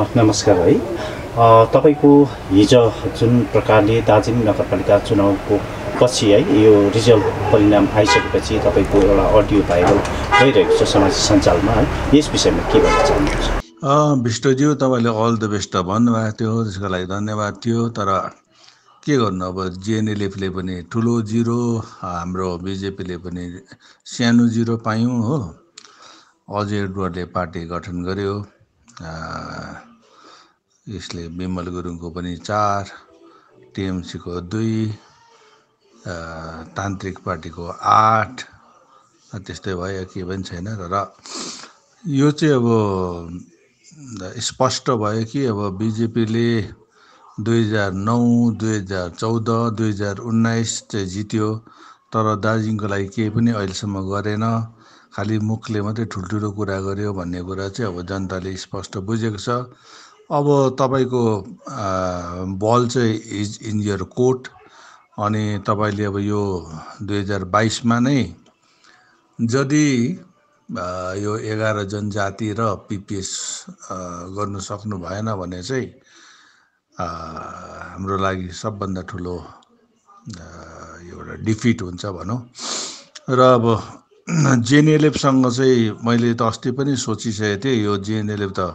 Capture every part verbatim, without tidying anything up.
नमस्कार है। अ, तपाईँको हिजो जुन प्रकारले दार्जिलिङ नगरपालिका चुनावको पछि है यो रिजल्ट परिणाम आइसकेपछि तपाईँको एउटा अडियो भाइरल भइरहेको छ सामाजिक सञ्जालमा है, यस विषयमा के भन्न चाहनुहुन्छ? विष्टज्यू तपाईँले अल द बेस्ट भन्नुभएको थियो, त्यसको लागि धन्यवाद थियो। तर के गर्नु, अब जिएनएलएफले पनि ठुलो जिरो, हाम्रो बिजेपीले पनि सानो जिरो पायौँ हो। अजय एडवर्डले पार्टी गठन गर्यो, यसले विमल गुरुङको पनि चार, टिएमसीको दुई, तान्त्रिक पार्टीको आठ, त्यस्तै भयो, के पनि छैन। र यो चाहिँ अब स्पष्ट भयो कि अब बिजेपीले दुई हजार नौ दुई हजार चौध दुई हजार उन्नाइस चाहिँ जित्यो, तर दार्जिलिङको लागि केही पनि अहिलेसम्म गरेन, खालि मुखले मात्रै ठुल्ठुलो कुरा गर्यो भन्ने कुरा चाहिँ अब जनताले स्पष्ट बुझेको छ। अब तपाईँको बल चाहिँ इज इन यर कोर्ट, अनि तपाईँले अब यो दुई हजार बाइसमा नै यदि यो एघार जनजाति र पिपिएस गर्नु सक्नु भएन भने चाहिँ हाम्रो लागि सबभन्दा ठुलो एउटा डिफिट हुन्छ भनौँ। र अब जिएनएलएफसँग चाहिँ मैले त अस्ति पनि सोचिसकेको थिएँ, यो जिएनएलएफ त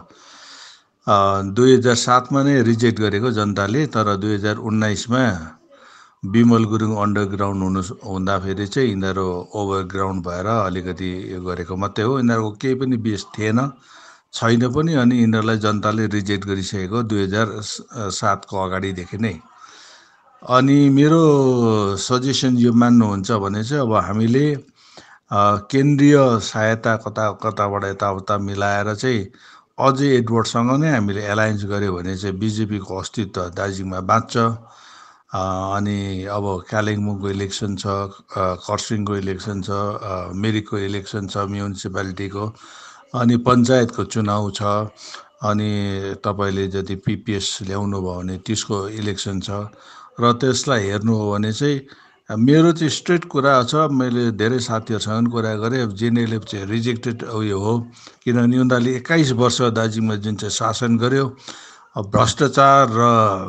दुई हजार सातमा नै रिजेक्ट गरेको जनताले, तर दुई हजार उन्नाइसमा विमल गुरुङ अन्डरग्राउन्ड हुनु हुँदाखेरि चाहिँ यिनीहरू ओभरग्राउन्ड भएर अलिकति यो गरेको मात्रै हो, यिनीहरूको केही पनि बेस थिएन, छैन पनि। अनि यिनीहरूलाई जनताले रिजेक्ट गरिसकेको दुई हजार सातको अगाडिदेखि नै। अनि मेरो सजेसन यो मान्नुहुन्छ भने चाहिँ अब हामीले केन्द्रीय सहायता कता कताबाट यताउता मिलाएर चाहिँ अझै एडवर्डसँग नै हामीले एलायन्स गऱ्यो भने चाहिँ बिजेपीको अस्तित्व दार्जिलिङमा बाँच्छ। अनि अब कालिम्पोङको इलेक्सन छ, खरसाङको इलेक्सन छ, मिरिकको इलेक्सन छ म्युनिसिपालिटीको, अनि पञ्चायतको चुनाव छ, अनि तपाईँले जति पिपिएस ल्याउनु भयो भने त्यसको इलेक्सन छ। र त्यसलाई हेर्नु हो भने चाहिँ मेरो चाहिँ स्ट्रेट कुरा छ, मैले धेरै साथीहरूसँग पनि कुरा गरेँ। अब जिएनएलएफ चाहिँ रिजेक्टेड उयो हो, किनभने उनीहरूले एक्काइस वर्ष दार्जिलिङमा जुन चाहिँ शासन गर्यो, अब भ्रष्टाचार र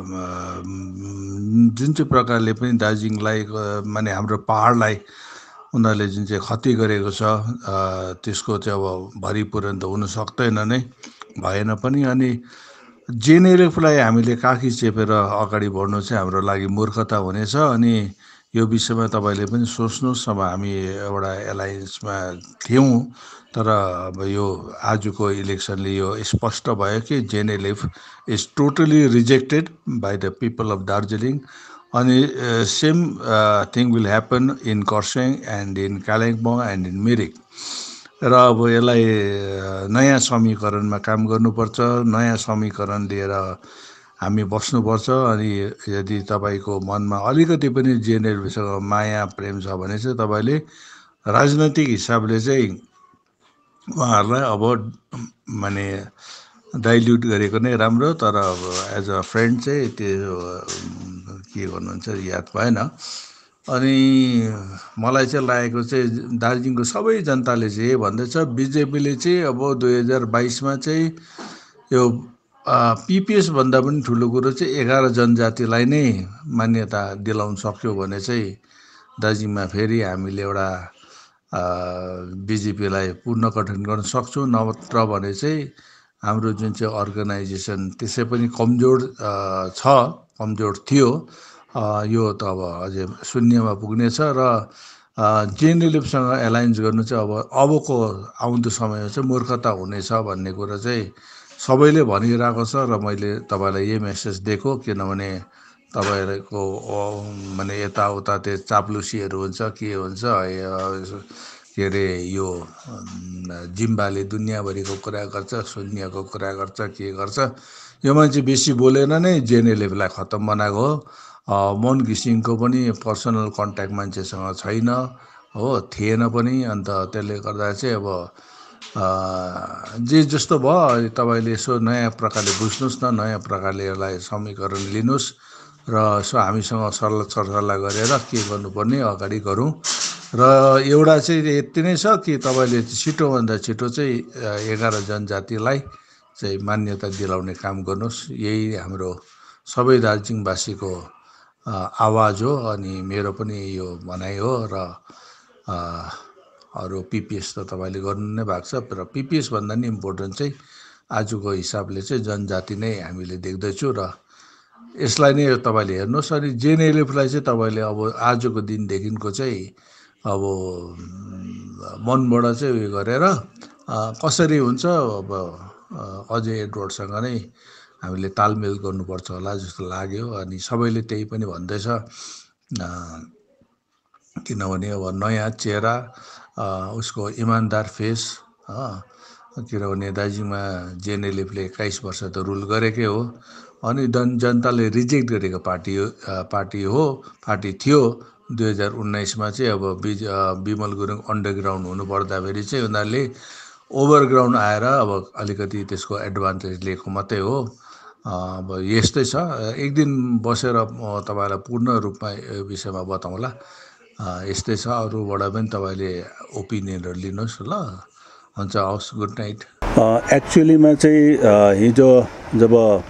जुन चाहिँ प्रकारले पनि दार्जिलिङलाई माने हाम्रो पहाडलाई उनीहरूले जुन चाहिँ क्षति गरेको छ, त्यसको चाहिँ अब भरिपूरण त हुन सक्दैन नै, भएन पनि। अनि जिएनएलएफलाई हामीले काखी चेपेर अगाडि बढ्नु चाहिँ हाम्रो लागि मूर्खता हुनेछ। अनि यो विषयमा तपाईँले पनि सोच्नुहोस्। अब हामी एउटा एलायन्समा थियौँ, तर अब यो आजको इलेक्सनले यो स्पष्ट भयो कि GNLF is totally rejected by the people of Darjeeling. अनि same thing will happen in Kurseong and in Kalimpong and in Mirik. र अब यसलाई नयाँ समीकरणमा काम गर्नुपर्छ, नयाँ समीकरण लिएर हामी बस्नुपर्छ। अनि यदि तपाईँको मनमा अलिकति पनि जिएनएलएफसँग माया प्रेम छ भने चाहिँ तपाईँले राजनैतिक हिसाबले चाहिँ उहाँहरूलाई अब माने डाइल्युट गरेको नै राम्रो। तर अब एज अ फ्रेन्ड चाहिँ त्यो के गर्नुहुन्छ याद भएन। अनि मलाई चाहिँ लागेको चाहिँ दार्जिलिङको सबै जनताले चाहिँ भन्दैछ, बिजेपीले चाहिँ अब दुई हजार बाइसमा चाहिँ यो पिपिएस भन्दा पनि ठुलो कुरो चाहिँ एघार जनजातिलाई नै मान्यता दिलाउन सक्यो भने चाहिँ दार्जिलिङमा फेरि हामीले एउटा बिजेपीलाई पुनर्गठन गर्न सक्छौँ। नत्र भने चाहिँ हाम्रो जुन चाहिँ अर्गनाइजेसन त्यसै पनि कमजोर छ, कमजोर थियो, यो त अब अझै शून्यमा पुग्नेछ। र जिएनएलएफसँग एलायन्स गर्नु चाहिँ अब अबको आउँदो समयमा चाहिँ मूर्खता हुनेछ भन्ने कुरा चाहिँ सबैले भनिरहेको छ। र मैले तपाईँलाई यही मेसेज दिएको, किनभने तपाईँहरूको माने यताउता त्यो चाप्लुसीहरू हुन्छ, के हुन्छ, के अरे यो जिम्बाले दुनियाँभरिको कुरा गर्छ, शून्यको कुरा गर्छ, के गर्छ। यो मान्छे बेसी बोलेर नै जिएनएलएफलाई खत्तम बनाएको हो। मन घिसिङको पनि पर्सनल कन्ट्याक्ट मान्छेसँग छैन हो, थिएन पनि। अन्त त्यसले गर्दा चाहिँ अब जे जस्तो भयो, तपाईँले यसो नयाँ प्रकारले बुझ्नुहोस् न, नयाँ प्रकारले यसलाई समीकरण लिनुहोस् र यसो हामीसँग सल्लाह सरसल्लाह गरेर के गर्नुपर्ने अगाडि गरौँ। र एउटा चाहिँ यति नै छ कि तपाईँले छिटोभन्दा छिटो चाहिँ एघार जनजातिलाई चाहिँ मान्यता दिलाउने काम गर्नुहोस्। यही हाम्रो सबै दार्जिलिङवासीको आवाज हो अनि मेरो पनि यो भनाइ हो। र अरू पिपिएस त तपाईँले गर्नु नै भएको छ, र पिपिएस भन्दा नि इम्पोर्टेन्ट चाहिँ आजको हिसाबले चाहिँ जनजाति नै हामीले देख्दैछौँ। र यसलाई नै तपाईँले हेर्नुहोस्। अनि जेएनएलएफलाई चाहिँ तपाईँले अब आजको दिनदेखिको चाहिँ अब मनबाट चाहिँ उयो गरेर कसरी हुन्छ अब अझै एडवर्डसँग नै हामीले तालमेल गर्नुपर्छ होला जस्तो लाग्यो। अनि सबैले त्यही पनि भन्दैछ, किनभने अब नयाँ चेहरा, उसको इमान्दार फेस, किनभने दार्जिलिङमा जेएनएलएफले एक्काइस वर्ष त रुल गरेकै हो। अनि जन जनताले रिजेक्ट गरेको पार्टी पार्टी हो पार्टी थियो। दुई हजार उन्नाइसमा चाहिँ अब बिज विमल गुरुङ अन्डरग्राउन्ड हुनु पर्दाखेरि चाहिँ उनीहरूले ओभरग्राउन्ड आएर अब अलिकति त्यसको एडभान्टेज लिएको मात्रै हो। अब यस्तै छ। एक दिन बसेर म तपाईँलाई पूर्ण रूपमा यो विषयमा बताउँला। यस्तै छ। अरूबाट पनि तपाईँले ओपिनियनहरू लिनुहोस् ल। हुन्छ, हवस्, गुड नाइट। एक्चुअलीमा चाहिँ हिजो जब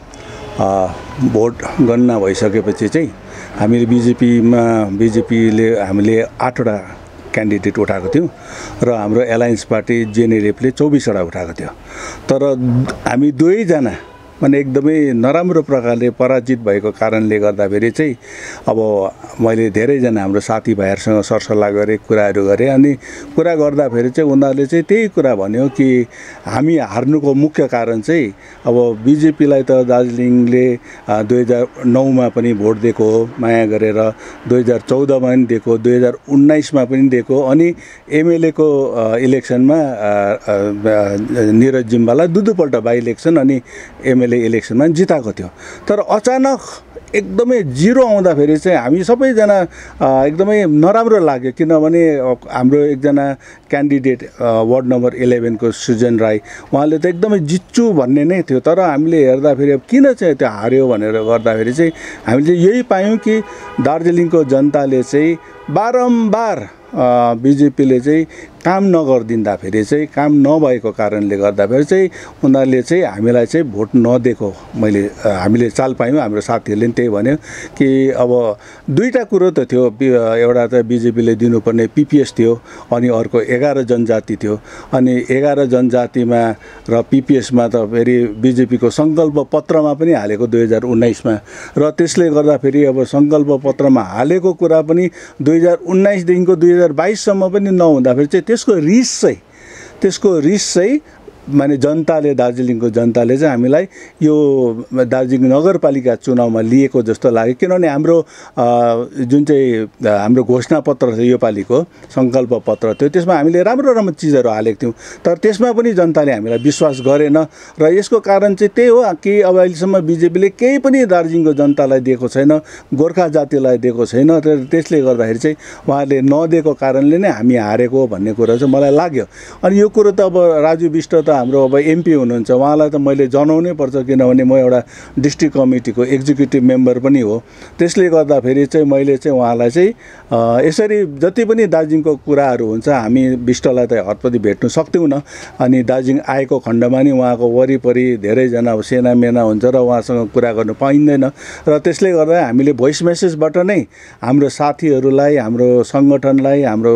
भोट गणना भइसकेपछि चाहिँ हामीले बिजेपीमा बिजेपीले हामीले आठवटा क्यान्डिडेट उठाएको थियौँ र हाम्रो एलायन्स पार्टी जेएनएलएफले चौबिसवटा उठाएको थियो। तर हामी दुवैजना माने एकदमै नराम्रो प्रकारले पराजित भएको कारणले गर्दाखेरि चाहिँ अब मैले धेरैजना हाम्रो साथीभाइहरूसँग सरसल्लाह गरेँ, कुराहरू गरेँ। अनि कुरा गर्दाखेरि चाहिँ उनीहरूले चाहिँ त्यही कुरा भन्यो कि हामी हार्नुको मुख्य कारण चाहिँ अब बिजेपीलाई त दार्जिलिङले दुई हजार नौमा पनि भोट दिएको हो माया गरेर, दुई हजार चौधमा पनि दिएको, दुई हजार उन्नाइसमा पनि दिएको, अनि एमएलएको इलेक्सनमा निरज जिम्बालाई दुई दुईपल्ट बाई इलेक्सन अनि एमएलए इलेक्सनमा जिताएको थियो। तर अचानक एकदमै जिरो आउँदाखेरि चाहिँ हामी सबैजना एकदमै नराम्रो लाग्यो। किनभने हाम्रो एकजना क्यान्डिडेट वार्ड नम्बर इलेभेनको सृजन राई, उहाँले त एकदमै जित्छु भन्ने नै थियो। तर हामीले हेर्दाखेरि अब किन चाहिँ त्यो हार्यो भनेर गर्दाखेरि चाहिँ हामीले यही पायौँ कि दार्जिलिङको जनताले चाहिँ बारम्बार बिजेपीले चाहिँ काम नगरिदिँदाखेरि चाहिँ काम नभएको कारणले गर्दाखेरि चाहिँ उनीहरूले चाहिँ हामीलाई चाहिँ भोट नदिएको मैले हामीले चाल पायौँ। हाम्रो साथीहरूले पनि त्यही भन्यो कि अब दुईवटा कुरो त थियो, एउटा त बिजेपीले दिनुपर्ने पिपिएस थियो अनि अर्को एघार जनजाति थियो। अनि एघार जनजातिमा र पिपिएसमा त फेरि बिजेपीको सङ्कल्प पत्रमा पनि हालेको दुई हजार उन्नाइसमा, र त्यसले गर्दाखेरि अब सङ्कल्प पत्रमा हालेको कुरा पनि दुई हजार उन्नाइसदेखिको दुई हजार बाइससम्म पनि नहुँदाखेरि चाहिँ त्यसको रिस चाहिँ त्यसको रिस चाहिँ माने जनताले दार्जिलिङको जनताले चाहिँ हामीलाई यो दार्जिलिङ नगरपालिका चुनावमा लिएको जस्तो लाग्यो। किनभने हाम्रो जुन चाहिँ हाम्रो घोषणापत्र थियो योपालिको सङ्कल्प पत्र थियो, त्यसमा हामीले राम्रो राम्रो चिजहरू हालेको थियौँ। तर त्यसमा पनि जनताले हामीलाई विश्वास गरेन र यसको कारण चाहिँ त्यही हो कि अब अहिलेसम्म बिजेपीले केही पनि दार्जिलिङको जनतालाई दिएको छैन, गोर्खा जातिलाई दिएको छैन। र त्यसले गर्दाखेरि चाहिँ उहाँहरूले नदिएको कारणले नै हामी हारेको भन्ने कुरा चाहिँ मलाई लाग्यो। अनि यो कुरो त अब राजु विष्ट त हाम्रो अब एमपी हुनुहुन्छ, उहाँलाई त मैले जनाउनै पर्छ किनभने म एउटा डिस्ट्रिक्ट कमिटीको एक्जिक्युटिभ मेम्बर पनि हो। त्यसले गर्दाखेरि चाहिँ मैले चाहिँ उहाँलाई चाहिँ यसरी जति पनि दार्जिलिङको कुराहरू हुन्छ हामी विष्टलाई त हतपति भेट्नु सक्दैनौँ। अनि दार्जिलिङ आएको खण्डमा नि उहाँको वरिपरि धेरैजना अब सेना मेना हुन्छ र उहाँसँग कुरा गर्नु पाइँदैन। र त्यसले गर्दा हामीले भोइस मेसेजबाट नै हाम्रो साथीहरूलाई, हाम्रो सङ्गठनलाई, हाम्रो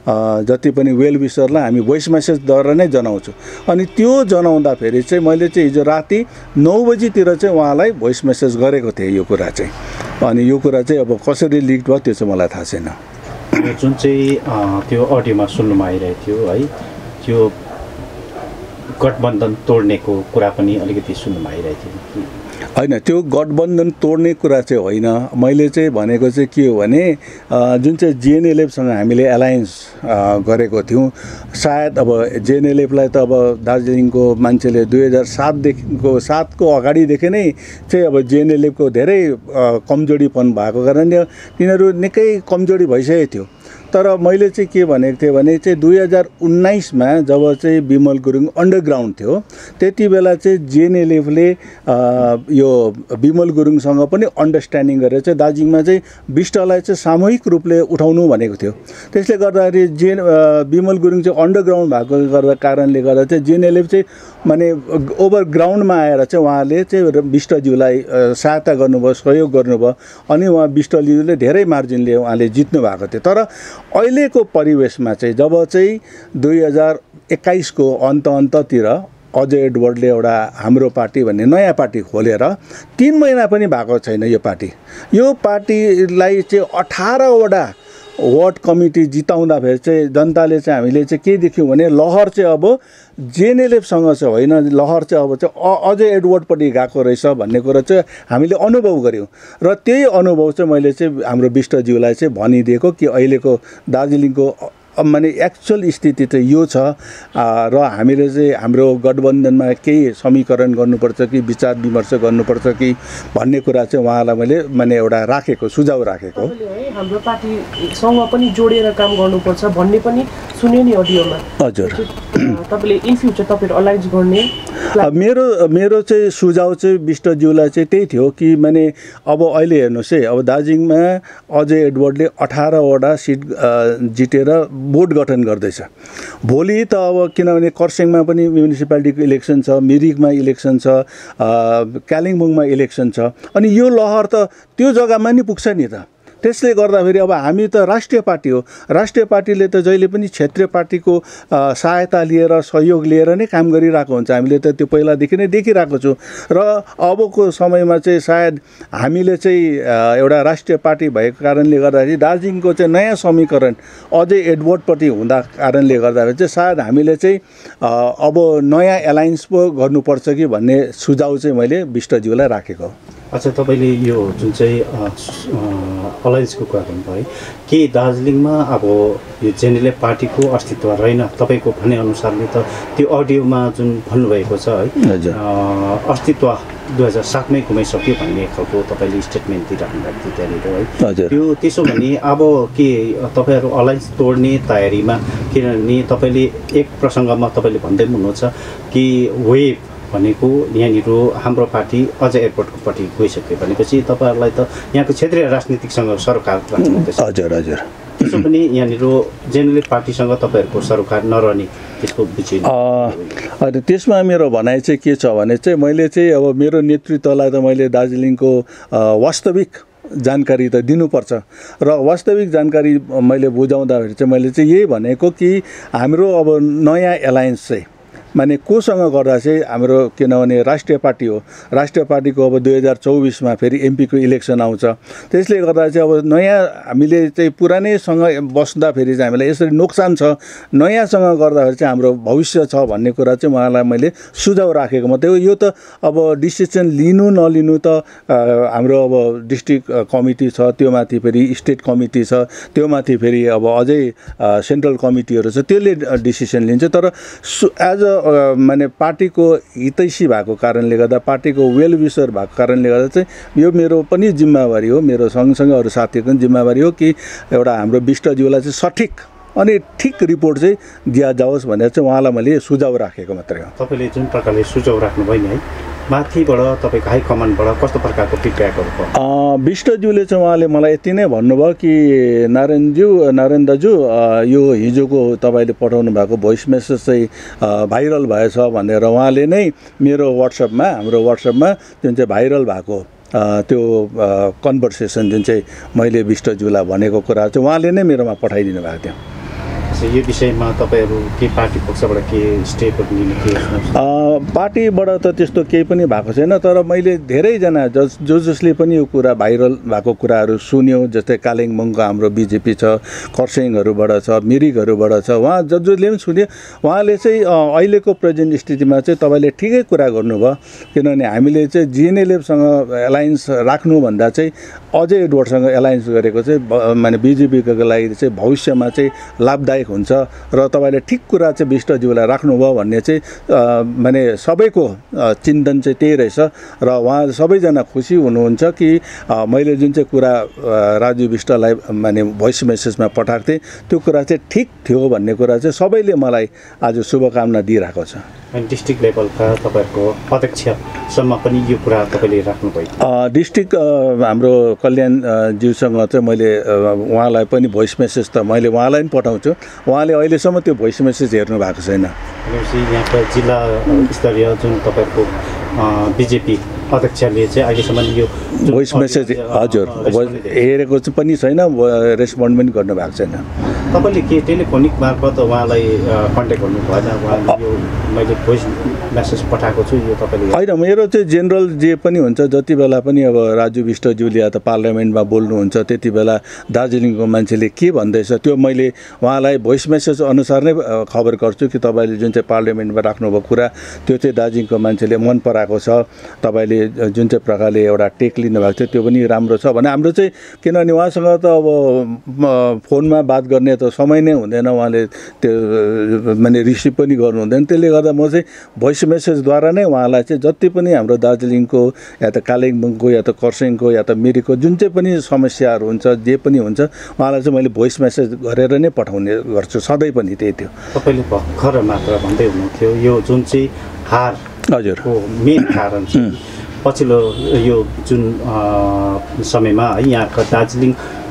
जति पनि वेल विसरलाई हामी भोइस मेसेजद्वारा नै जनाउँछु। अनि त्यो जनाउँदाखेरि चाहिँ मैले चाहिँ हिजो राति नौ बजीतिर चाहिँ उहाँलाई भोइस मेसेज गरेको थिएँ यो कुरा चाहिँ। अनि यो कुरा चाहिँ अब कसरी लिक भयो त्यो चाहिँ मलाई थाहा छैन। जुन चाहिँ त्यो अडियोमा सुन्नुमा आइरहेको थियो है, त्यो गठबन्धन तोड्नेको कुरा पनि अलिकति सुन्नुमा आइरहेको थियो। होइन, त्यो गठबन्धन तोड्ने कुरा चाहिँ होइन। मैले चाहिँ भनेको चाहिँ के हो भने जुन चाहिँ जिएनएलएफसँग हामीले एलायन्स गरेको थियौँ, सायद अब जिएनएलएफलाई त अब दार्जिलिङको मान्छेले दुई हजार सातदेखिको सातको अगाडिदेखि नै चाहिँ अब जिएनएलएफको धेरै कमजोरीपन भएको कारणले तिनीहरू निकै कमजोरी भइसकेको थियो। तर मैले चाहिँ के भनेको थिएँ भने चाहिँ दुई हजार उन्नाइसमा जब चाहिँ विमल गुरुङ अन्डरग्राउन्ड थियो त्यति बेला चाहिँ जिएनएलएफले यो विमल गुरुङसँग पनि अन्डरस्ट्यान्डिङ गरेर चाहिँ दार्जिलिङमा चाहिँ विष्टलाई चाहिँ सामूहिक रूपले उठाउनु भनेको थियो। त्यसले गर्दाखेरि जे विमल गुरुङ चाहिँ अन्डरग्राउन्ड भएको गर्दा कारणले गर्दा चाहिँ जिएनएलएफ चाहिँ माने ओभर ग्राउन्डमा आएर चाहिँ उहाँले चाहिँ विष्टज्यूलाई सहायता गर्नुभयो, सहयोग गर्नुभयो अनि उहाँ विष्टज्यूले धेरै मार्जिनले उहाँले जित्नु भएको थियो। तर अहिलेको परिवेशमा चाहिँ जब चाहिँ दुई हजार एक्काइसको अन्त अन्ततिर अजय एडवर्डले एउटा हाम्रो पार्टी भन्ने नयाँ पार्टी खोलेर तीन महिना पनि भएको छैन यो पार्टी। यो पार्टीलाई चाहिँ अठारवटा वार्ड कमिटी जिताउँदाखेरि चाहिँ जनताले चाहिँ हामीले चाहिँ के देख्यौँ भने लहर चाहिँ अब जिएनएलएफसँग चाहिँ होइन, लहर चाहिँ अब चाहिँ अजय एडवर्डपट्टि गएको रहेछ भन्ने कुरा चाहिँ हामीले अनुभव गऱ्यौँ। र त्यही अनुभव चाहिँ मैले चाहिँ हाम्रो विष्टज्यूलाई चाहिँ भनिदिएको कि अहिलेको दार्जिलिङको अब माने एक्चुअल स्थिति चाहिँ यो छ र हामीले चाहिँ हाम्रो गठबन्धनमा केही समीकरण गर्नुपर्छ कि विचार विमर्श गर्नुपर्छ कि भन्ने कुरा चाहिँ उहाँलाई मैले माने एउटा राखेको सुझाव राखेको। हाम्रो पार्टीसँग पनि जोडेर काम गर्नुपर्छ भन्ने पनि सुन्यो नि अडियोमा। हजुर, तपाईँले इन फ्युचर तपाईँहरू अलायन्स गर्ने मेरो मेरो चाहिँ सुझाव चाहिँ विष्टज्यूलाई चाहिँ त्यही थियो कि माने अब अहिले हेर्नुहोस् है, अब दार्जिलिङमा अजय एडवर्डले अठारवटा सिट जितेर बोर्ड गठन गर्दैछ। भोलि त अब किनभने खरसाङमा पनि म्युनिसिपालिटीको इलेक्सन छ, मिरिकमा इलेक्सन छ, कालिम्पोङमा इलेक्सन छ, अनि यो लहर त त्यो जग्गामा नि पुग्छ नि त। त्यसले गर्दाखेरि अब हामी त राष्ट्रिय पार्टी हो, राष्ट्रिय पार्टीले त जहिले पनि क्षेत्रीय पार्टीको सहायता लिएर सहयोग लिएर नै काम गरिरहेको हुन्छ। हामीले त त्यो पहिलादेखि नै देखिरहेको छौँ र अबको समयमा चाहिँ सायद हामीले चाहिँ एउटा राष्ट्रिय पार्टी भएको कारणले गर्दाखेरि दार्जिलिङको चाहिँ नयाँ समीकरण अझै एडवर्डपट्टि हुँदा कारणले गर्दाखेरि चाहिँ सायद हामीले चाहिँ अब नयाँ एलायन्स पो गर्नुपर्छ कि भन्ने सुझाव चाहिँ मैले विष्टज्यूलाई राखेको। अच्छा, तपाईँले यो जुन चाहिँ अलायन्सको कुरा गर्नुभयो है, के दार्जिलिङमा अब यो जेएनएलएफ पार्टीको अस्तित्व रहेन तपाईँको भनेअनुसारले? त त्यो अडियोमा जुन भन्नुभएको छ है, अस्तित्व दुई हजार सातमै गुमाइसक्यो भन्ने खालको तपाईँले स्टेटमेन्ट दिइराख्नु भएको थियो त्यहाँनिर है। त्यो त्यसो भने अब के तपाईँहरू अलायन्स तोड्ने तयारीमा? किनभने तपाईँले एक प्रसङ्गमा तपाईँले भन्दै हुनुहुन्छ कि वेभ भनेको यहाँनिर हाम्रो पार्टी अझ एयरपोर्टकोपट्टि गइसक्यो भनेपछि तपाईँहरूलाई त यहाँको क्षेत्रीय राजनीतिकसँग सरोकार राख्नुहुँदैछ। हजुर हजुर, त्यसो पनि यहाँनिर जेएनएलएफ पार्टीसँग तपाईँहरूको सरोकार नरहने त्यसको विषय होइन। त्यसमा मेरो भनाइ चाहिँ के छ भने चाहिँ मैले चाहिँ अब मेरो नेतृत्वलाई त मैले दार्जिलिङको वास्तविक जानकारी त दिनुपर्छ र वास्तविक जानकारी मैले बुझाउँदाखेरि चाहिँ मैले चाहिँ यही भनेको कि हाम्रो अब नयाँ एलायन्स चाहिँ माने कोसँग गर्दा चाहिँ हाम्रो किनभने राष्ट्रिय पार्टी हो, राष्ट्रिय पार्टीको अब दुई हजार चौबिसमा फेरि एमपीको इलेक्सन आउँछ। त्यसले गर्दा चाहिँ अब नयाँ हामीले चाहिँ पुरानैसँग बस्दाखेरि चाहिँ हामीलाई यसरी नोक्सान छ, नयाँसँग गर्दाखेरि चाहिँ हाम्रो भविष्य छ भन्ने कुरा चाहिँ उहाँलाई मैले सुझाव राखेको मात्रै हो। यो त अब डिसिसन लिनु नलिनु त हाम्रो अब डिस्ट्रिक्ट कमिटी छ, त्यो माथि फेरि स्टेट कमिटी छ, त्यो माथि फेरि अब अझै सेन्ट्रल कमिटीहरू छ, त्यसले डिसिसन लिन्छ। तर एज अ माने पार्टीको हितैषी भएको कारणले गर्दा, पार्टीको वेल विसर भएको कारणले गर्दा चाहिँ यो मेरो पनि जिम्मेवारी हो, मेरो सँगसँगै अरू साथीहरूको पनि जिम्मेवारी हो कि एउटा हाम्रो विष्टज्यूलाई चाहिँ सठिक अनि ठिक रिपोर्ट चाहिँ दिया जाओस् भनेर चाहिँ उहाँलाई मैले सुझाव राखेको मात्रै हो। तपाईँले जुन प्रकारले सुझाव राख्नुभयो नि है, माथिबाट तपाईँको हाई कमान्डबाट कस्तो प्रकारको फिडब्याकहरू भयो? विष्टज्यूले चाहिँ उहाँले मलाई यति नै भन्नुभयो कि नारायणज्यू नारायण दाजु यो हिजोको तपाईँले पठाउनु भएको भोइस मेसेज चाहिँ भाइरल भएछ भनेर उहाँले नै मेरो वाट्सएपमा हाम्रो वाट्सएपमा जुन चाहिँ भाइरल भएको त्यो कन्भर्सेसन जुन चाहिँ मैले विष्टज्यूलाई भनेको कुरा चाहिँ उहाँले नै मेरोमा पठाइदिनु भएको थियो। यो विषयमा तपाईँहरू के पार्टी पक्षबाट के स्टेपहरू लिनु के? पार्टीबाट त त्यस्तो केही पनि भएको छैन, तर मैले धेरैजना जस जो जसले पनि यो कुरा भाइरल भएको कुराहरू सुन्यो, जस्तै कालिम्पोङको हाम्रो बिजेपी छ, खरसाङहरूबाट छ, मिरिकहरूबाट छ, उहाँ ज जसले पनि सुन्यो उहाँले चाहिँ अहिलेको प्रेजेन्ट स्थितिमा चाहिँ तपाईँले ठिकै कुरा गर्नुभयो। किनभने हामीले चाहिँ जिएनएलएफसँग एलायन्स राख्नुभन्दा चाहिँ अझै एडवर्डसँग एलायन्स गरेको चाहिँ माने बिजेपीको लागि चाहिँ भविष्यमा चाहिँ लाभदायक हुन्छ र तपाईँले ठिक कुरा चाहिँ विष्टज्यूलाई राख्नुभयो भन्ने चाहिँ माने सबैको चिन्तन चाहिँ त्यही रहेछ र उहाँ सबैजना खुसी हुनुहुन्छ कि मैले जुन चाहिँ कुरा राजु विष्टलाई माने भोइस मेसेजमा पठाएको थिएँ त्यो कुरा चाहिँ ठिक थियो भन्ने कुरा चाहिँ सबैले मलाई आज शुभकामना दिइरहेको छ। अनि डिस्ट्रिक्ट लेभलका तपाईँहरूको अध्यक्षसम्म पनि यो कुरा तपाईँले राख्नुभयो? डिस्ट्रिक्ट हाम्रो कल्याण ज्यूसँग चाहिँ मैले उहाँलाई पनि भोइस मेसेज त मैले उहाँलाई पनि पठाउँछु, उहाँले अहिलेसम्म त्यो भोइस मेसेज हेर्नु भएको छैन। भनेपछि यहाँको जिल्ला स्तरीय जुन तपाईँको बिजेपी अध्यक्षले चाहिँ अहिलेसम्म यो भोइस मेसेज हजुर हेरेको चाहिँ पनि छैन, रेस्पोन्ड पनि गर्नु भएको छैन। तपाईँले के टेलिफोनिक मार्फत उहाँलाई कन्ट्याक्ट गर्नु भएन? उहाँले यो मैले भोइस मेसेज पठाएको छु यो तपाईँले? होइन, मेरो चाहिँ जेनरल जे पनि हुन्छ, जति बेला पनि अब राजु विष्टज्यूले या त पार्लियामेन्टमा बोल्नुहुन्छ त्यति बेला दार्जिलिङको मान्छेले के भन्दैछ त्यो मैले उहाँलाई भोइस मेसेज अनुसार नै खबर गर्छु कि तपाईँले जुन चाहिँ पार्लियामेन्टमा राख्नुभएको कुरा त्यो चाहिँ दार्जिलिङको मान्छेले मन पराएको छ, तपाईँले जुन चाहिँ प्रकारले एउटा टेक लिनुभएको थियो त्यो पनि राम्रो छ भने हाम्रो चाहिँ, किनभने उहाँसँग त अब फोनमा बात गर्ने त समय नै हुँदैन, उहाँले त्यो माने रिसिभ पनि गर्नु हुँदैन, त्यसले गर्दा म चाहिँ भोइस मेसेजद्वारा नै उहाँलाई चाहिँ जति पनि हाम्रो दार्जिलिङको या त कालिम्पोङको या त खरसाङको या त मिरिकको जुन चाहिँ पनि समस्याहरू हुन्छ जे पनि हुन्छ उहाँलाई चाहिँ मैले भोइस मेसेज गरेर नै पठाउने गर्छु, सधैँ पनि त्यही थियो। तपाईँले भर्खर मात्र भन्दै हुनुहुन्थ्यो यो जुन चाहिँ हार हजुरको मेन कारण चाहिँ पछिल्लो यो जुन समयमा है यहाँका दार्जिलिङ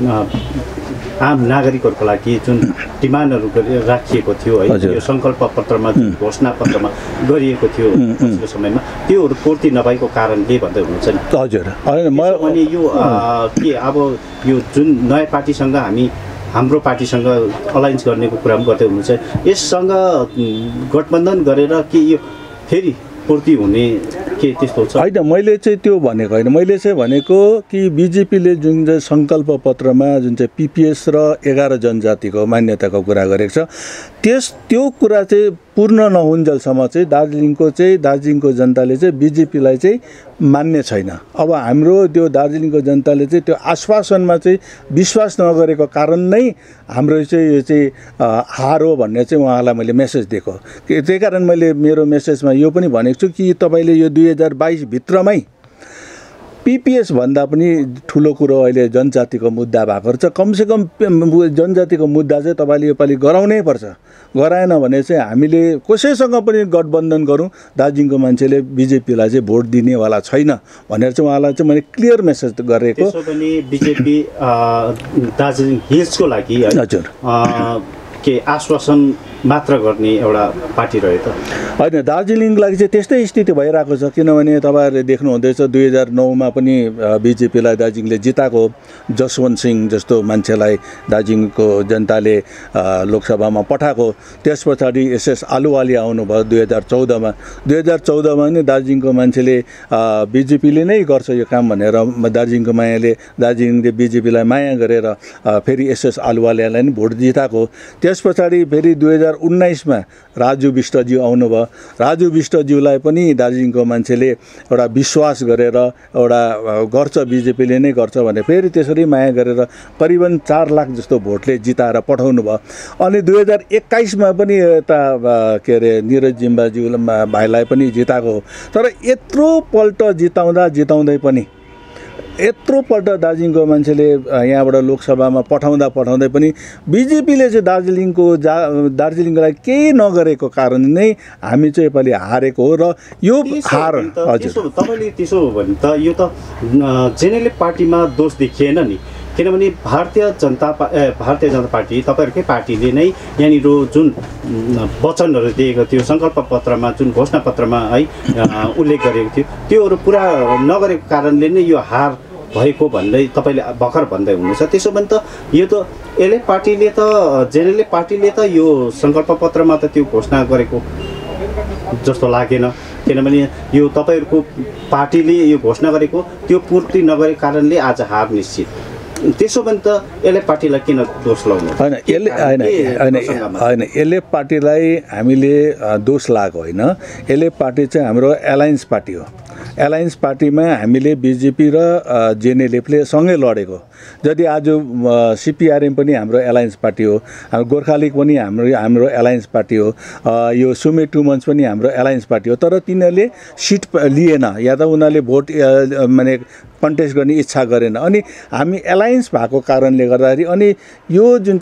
आम नागरिकहरूको लागि जुन डिमान्डहरू राखिएको थियो है, यो सङ्कल्प पत्रमा जुन घोषणा पत्रमा गरिएको थियो पछिल्लो समयमा त्योहरू पूर्ति नभएको कारणले भन्दै हुनुहुन्छ नि? हजुर, अनि यो के अब यो जुन नयाँ पार्टीसँग हामी हाम्रो पार्टीसँग अलायन्स गर्नेको कुरा पनि गर्दै हुनुहुन्छ, यससँग गठबन्धन गरेर के यो फेरि पूर्ति हुने के त्यस्तो छ? होइन, मैले चाहिँ त्यो भनेको होइन, मैले चाहिँ भनेको कि बिजेपीले जुन चाहिँ सङ्कल्प पत्रमा जुन चाहिँ पिपिएस र एघार जनजातिको मान्यताको कुरा गरेको छ त्यस त्यो कुरा चाहिँ पूर्ण नहुन्जेलसम्म चाहिँ दार्जिलिङको चाहिँ दार्जिलिङको जनताले चाहिँ बिजेपीलाई चाहिँ मान्ने छैन। अब हाम्रो त्यो दार्जिलिङको जनताले चाहिँ त्यो आश्वासनमा चाहिँ विश्वास नगरेको कारण नै हाम्रो चाहिँ यो चाहिँ हार हो भन्ने चाहिँ उहाँलाई मैले मेसेज दिएको। त्यही कारण मैले मेरो मेसेजमा यो पनि भनेको छु कि तपाईँले यो दुई हजार बाइस भित्रमै पिपिएस भन्दा पनि ठुलो कुरो अहिले जनजातिको मुद्दा भएको छ, कमसेकम जनजातिको मुद्दा चाहिँ तपाईँले योपालि गराउनै पर्छ, गराएन भने चाहिँ हामीले कसैसँग पनि गठबन्धन गरौँ दार्जिलिङको मान्छेले बिजेपीलाई चाहिँ भोट दिनेवाला छैन भनेर चाहिँ उहाँलाई चाहिँ मैले क्लियर मेसेज गरेको। त्यसो पनि बिजेपी दार्जिलिङ हिल्सको लागि हजुर के आश्वासन मात्र गर्ने एउटा पार्टी रह्यो त? होइन, दार्जिलिङको लागि चाहिँ त्यस्तै स्थिति भइरहेको छ, किनभने तपाईँहरूले देख्नुहुँदैछ दुई हजार नौमा पनि बिजेपीलाई दार्जिलिङले जिताएको, जसवन्त सिंह जस्तो मान्छेलाई दार्जिलिङको जनताले लोकसभामा पठाएको, त्यस पछाडि एसएस आलुवालिया आउनुभयो दुई हजार चौधमा दुई हजार चौधमा नि दार्जिलिङको मान्छेले बिजेपीले नै गर्छ यो काम भनेर दार्जिलिङको मायाले दार्जिलिङले बिजेपीलाई माया गरेर फेरि एसएस आलुवालियालाई नि भोट जिताएको। त्यस पछाडि फेरि दुई हजार उन्नाइसमा राजु विष्टज्यू आउनुभयो, राजु विष्टज्यूलाई पनि दार्जिलिङको मान्छेले एउटा विश्वास गरेर एउटा गर्छ बिजेपीले नै गर्छ भने फेरि त्यसरी माया गरेर करिबन चार लाख जस्तो भोटले जिताएर पठाउनु भयो। अनि दुई हजार एक्काइसमा पनि यता के अरे निरज जिम्बाज्यू भाइलाई पनि जिताएको, तर यत्रो पल्ट जिताउँदा जिताउँदै पनि यत्रो पल्ट दार्जिलिङको मान्छेले यहाँबाट लोकसभामा पठाउँदा पठाउँदै पनि बिजेपीले चाहिँ दार्जिलिङको जा दार्जिलिङलाई केही नगरेको कारण नै हामी चाहिँ यसपालि हारेको हो। र यो हार हजुर तपाईँले त्यसो हो भने त यो त जेनेरल पार्टीमा दोष देखिएन नि, किनभने भारतीय जनता पा भारतीय जनता पार्टी तपाईँहरूकै पार्टीले नै यहाँनिर जुन वचनहरू दिएको थियो सङ्कल्प पत्रमा जुन घोषणा पत्रमा है उल्लेख गरेको थियो त्योहरू पुरा नगरेको कारणले नै यो हार भएको भन्दै तपाईँले भर्खर भन्दै हुनुहुन्छ। त्यसो भने त यो त एलए पार्टीले त जेएनएल पार्टीले त यो सङ्कल्प पत्रमा त त्यो घोषणा गरेको जस्तो लागेन, किनभने यो तपाईँहरूको पार्टीले यो घोषणा गरेको त्यो पूर्ति नगरेको कारणले आज हार निश्चित। त्यसो भने त एलए पार्टीलाई किन दोष लगाउनु? होइन एलए होइन होइन होइन एलए पार्टीलाई हामीले दोष लगाएको होइन, एलए पार्टी चाहिँ हाम्रो एलायन्स पार्टी हो। एलायन्स पार्टीमा हामीले बिजेपी र जेएनएलएफले सँगै लडेको। यदि आज सिपिआरएम पनि हाम्रो एलायन्स पार्टी हो, हाम्रो गोर्खा लिग पनि हाम्रो हाम्रो एलायन्स पार्टी हो, यो सुमे टु मन्थ्स पनि हाम्रो एलायन्स पार्टी हो, तर तिनीहरूले सिट लिएन या त उनीहरूले भोट माने कन्टेस्ट गर्ने इच्छा गरेन। अनि हामी एलायन्स भएको कारणले गर्दाखेरि अनि यो जुन चाहिँ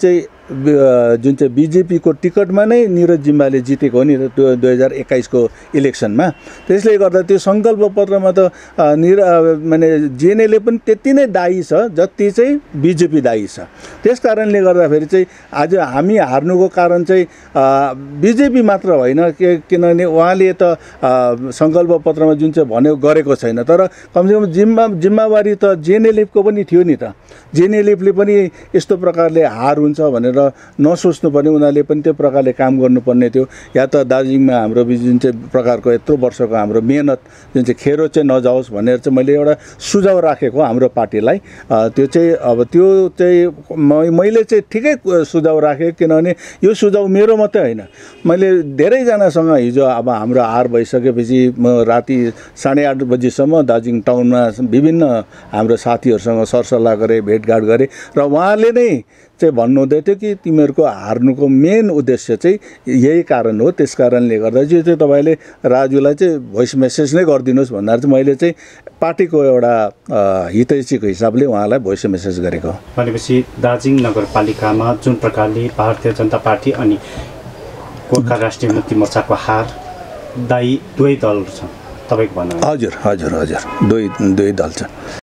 जुन चाहिँ बिजेपीको टिकटमा नै निरज जिम्बाले जितेको हो नि दुई हजार एक्काइसको इलेक्सनमा। त्यसले गर्दा त्यो सङ्कल्प पत्रमा त निर माने जेएनएलए पनि त्यति नै दायी छ जति चाहिँ बिजेपी दायी छ। त्यस कारणले गर्दाखेरि चाहिँ आज हामी हार्नुको कारण चाहिँ बिजेपी मात्र होइन, के किनभने उहाँले त सङ्कल्प पत्रमा जुन चाहिँ भन्यो गरेको छैन, तर कमसेकम जिम्मा जिम्मेवारी त जेएनएलएफको पनि थियो नि त। जेएनएलएफले पनि यस्तो प्रकारले हार हुन्छ भनेर नसोच्नु पर्ने, उनीहरूले पनि त्यो प्रकारले काम गर्नुपर्ने थियो। या त दार्जिलिङमा हाम्रो जुन चाहिँ प्रकारको यत्रो वर्षको हाम्रो मेहनत जुन चाहिँ खेरो चाहिँ नजाओस् भनेर चाहिँ मैले एउटा सुझाव राखेको हाम्रो पार्टीलाई। त्यो चाहिँ अब त्यो चाहिँ मैले चाहिँ ठिकै सुझाव राखेँ, किनभने यो सुझाव मेरो मात्रै होइन, मैले धेरैजनासँग हिजो अब हाम्रो हार भइसकेपछि म राति साढे आठ बजीसम्म दार्जिलिङ टाउनमा विभिन्न हाम्रो साथीहरूसँग सरसल्लाह गरेँ, भेटघाट गरेँ र उहाँले नै चाहिँ भन्नुहुँदै थियो कि तिमीहरूको हार्नुको मेन उद्देश्य चाहिँ यही कारण हो। त्यस कारणले गर्दा चाहिँ चाहिँ तपाईँले राजुलाई चाहिँ भोइस मेसेज नै गरिदिनुहोस् भन्दा चाहिँ मैले चाहिँ पार्टीको एउटा हितैषीको हिसाबले उहाँलाई भोइस मेसेज गरेको। भनेपछि दार्जिलिङ नगरपालिकामा जुन प्रकारले भारतीय जनता पार्टी अनि गोर्खा राष्ट्रिय मुक्ति मोर्चाको हार दायी दुवै दल छन् तपाईँको भनाइ? हजुर हजुर हजुर दुई दुई दल छ।